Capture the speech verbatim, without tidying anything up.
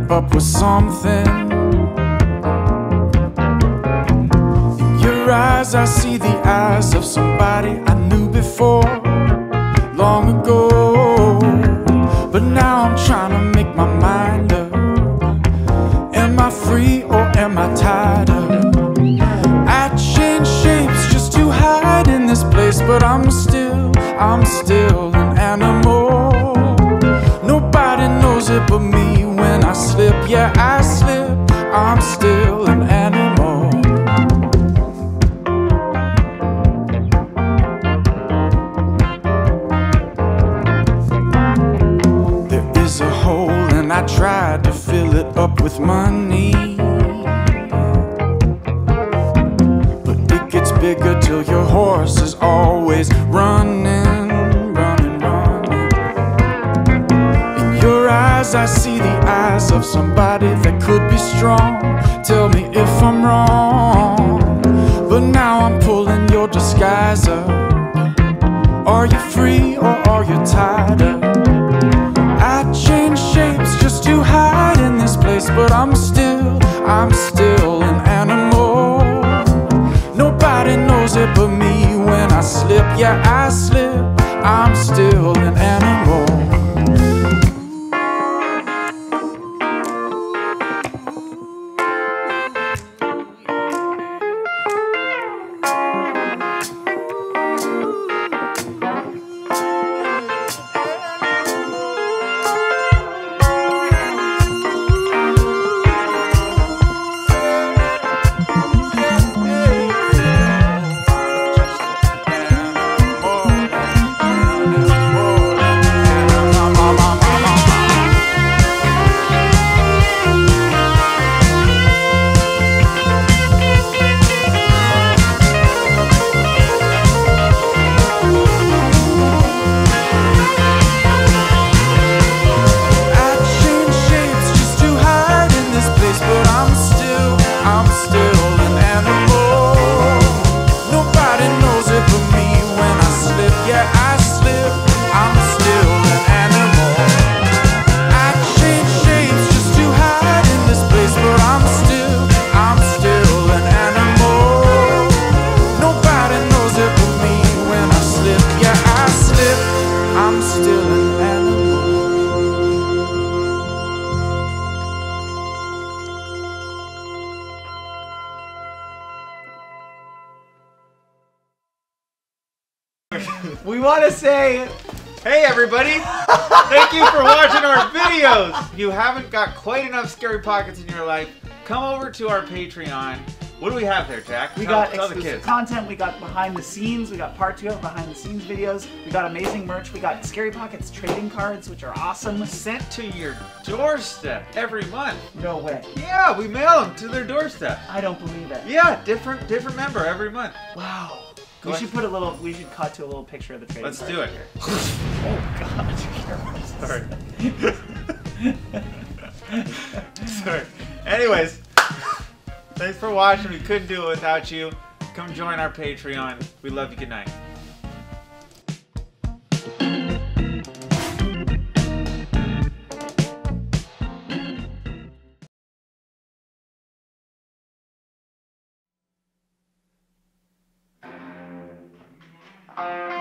up with something. In your eyes I see the eyes of somebody I knew before, long ago. But now I'm trying to make my mind up. Am I free or am I tied up? I change shapes just to hide in this place, but I'm still, I'm still an animal. Nobody knows it but me when I slip. Yeah, I slip, I'm still an animal. There is a hole and I tried to fill it up with money, but it gets bigger till your horse is always running, running, running. In your eyes I see the eyes of somebody that could be strong. Tell me if I'm wrong, but now I'm pulling your disguise up. Are you free or are you tied up? I change shapes just to hide in this place, but I'm still, I'm still an animal. Nobody knows it but me when I slip. Yeah, I slip, I'm still an animal. We want to say, hey everybody, thank you for watching our videos. If you haven't got quite enough Scary Pockets in your life, come over to our Patreon. What do we have there, Jack? We tell, got tell exclusive content, we got behind the scenes, we got part two of behind the scenes videos, we got amazing merch, we got Scary Pockets trading cards, which are awesome. Sent to your doorstep every month. No way. Yeah, we mail them to their doorstep. I don't believe it. Yeah, different different member every month. Wow. Go We ahead. should put a little, we should cut to a little picture of the trading Let's card. do it. Oh God. Sorry. Sorry. Anyways, thanks for watching. We couldn't do it without you. Come join our Patreon. We love you. Good night. Uh